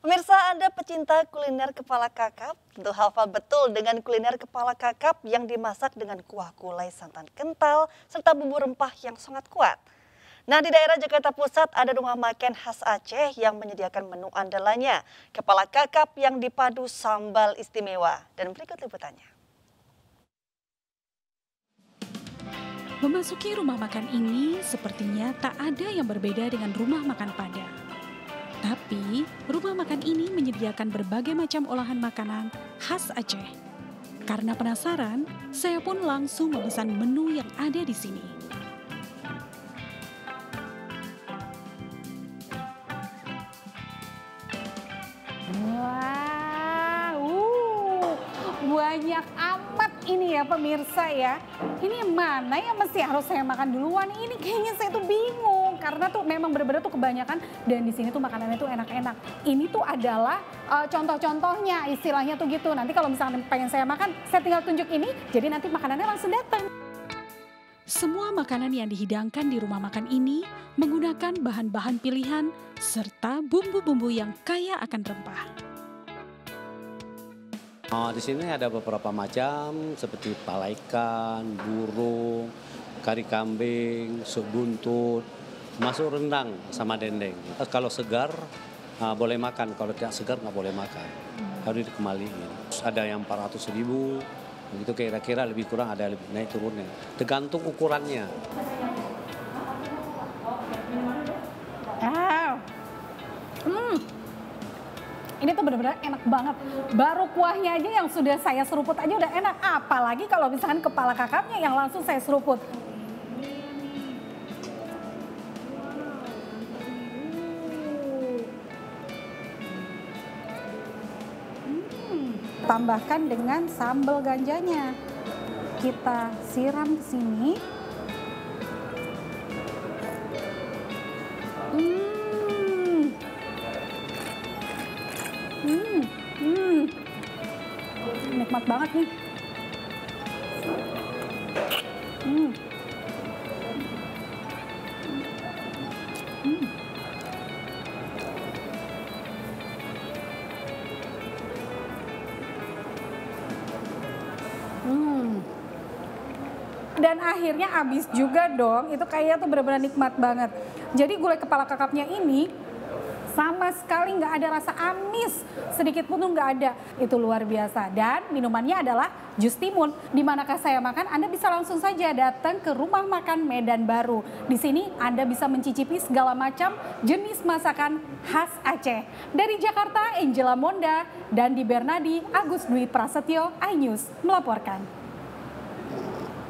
Pemirsa, Anda pecinta kuliner kepala kakap? Tentu hafal betul dengan kuliner kepala kakap yang dimasak dengan kuah gulai santan kental serta bumbu rempah yang sangat kuat. Nah, di daerah Jakarta Pusat ada rumah makan khas Aceh yang menyediakan menu andalannya, kepala kakap yang dipadu sambal istimewa. Dan berikut liputannya. Memasuki rumah makan ini sepertinya tak ada yang berbeda dengan rumah makan Padang. Tapi, rumah makan ini menyediakan berbagai macam olahan makanan khas Aceh. Karena penasaran, saya pun langsung memesan menu yang ada di sini. Banyak amat ini ya pemirsa ya. Ini yang mana yang mesti harus saya makan duluan? Ini kayaknya saya tuh bingung karena tuh memang bener-bener tuh kebanyakan dan di sini tuh makanannya tuh enak-enak. Ini tuh adalah contoh-contohnya istilahnya tuh gitu. Nanti kalau misalnya pengen saya makan, saya tinggal tunjuk ini, jadi nanti makanannya langsung datang. Semua makanan yang dihidangkan di rumah makan ini menggunakan bahan-bahan pilihan serta bumbu-bumbu yang kaya akan rempah. Di sini ada beberapa macam seperti pala ikan, burung, kari kambing, sup buntut, masuk rendang sama dendeng. Kalau segar boleh makan, kalau tidak segar nggak boleh makan. Harus dikembaliin. Ada yang 400.000, begitu kira-kira lebih kurang ada lebih naik turunnya. Tergantung ukurannya. Ini tuh benar-benar enak banget. Baru kuahnya aja yang sudah saya seruput aja udah enak. Apalagi kalau misalkan kepala kakapnya yang langsung saya seruput. Tambahkan dengan sambal ganjanya. Kita siram ke sini. Nikmat banget nih. Dan akhirnya habis juga dong. Itu kayaknya tuh benar-benar nikmat banget. Jadi gulai kepala kakapnya ini sama sekali nggak ada rasa amis, sedikit pun nggak ada. Itu luar biasa. Dan minumannya adalah jus timun. Di manakah saya makan, Anda bisa langsung saja datang ke rumah makan Medan Baru. Di sini Anda bisa mencicipi segala macam jenis masakan khas Aceh. Dari Jakarta, Angela Monda, dan di Bernadi, Agus Dwi Prasetyo, iNews melaporkan.